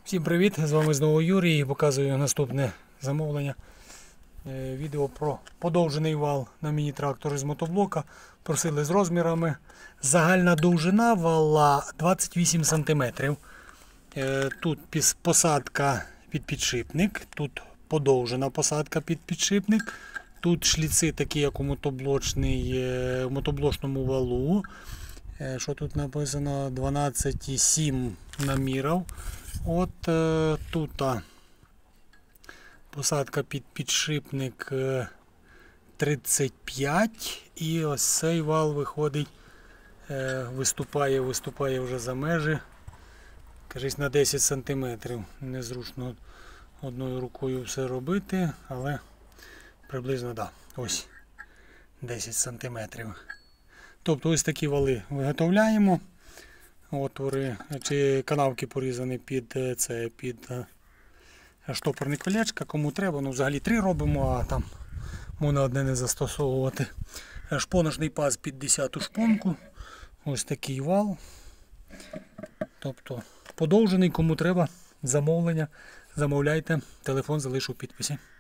Всім привіт! З вами знову Юрій і показую наступне замовлення. Відео про подовжений вал на міні-трактор з мотоблока. Просили з розмірами. Загальна довжина вала 28 см. Тут посадка під підшипник, тут подовжена посадка під підшипник. Тут шліци такі, як у мотоблочному валу. Що тут написано? 12,7 намірів. От тут посадка під підшипник 35 і ось цей вал виходить, виступає вже за межі, кажись, на 10 см. Незручно одною рукою все робити, але приблизно да, ось 10 см. Тобто ось такі вали виготовляємо. Отвори чи канавки порізані під штопорне колечко, кому треба, ну взагалі 3 робимо, а там можна одне не застосовувати. Шпоночний паз під 10-ту шпонку. Ось такий вал. Тобто подовжений, кому треба замовлення, замовляйте, телефон залишу в підписі.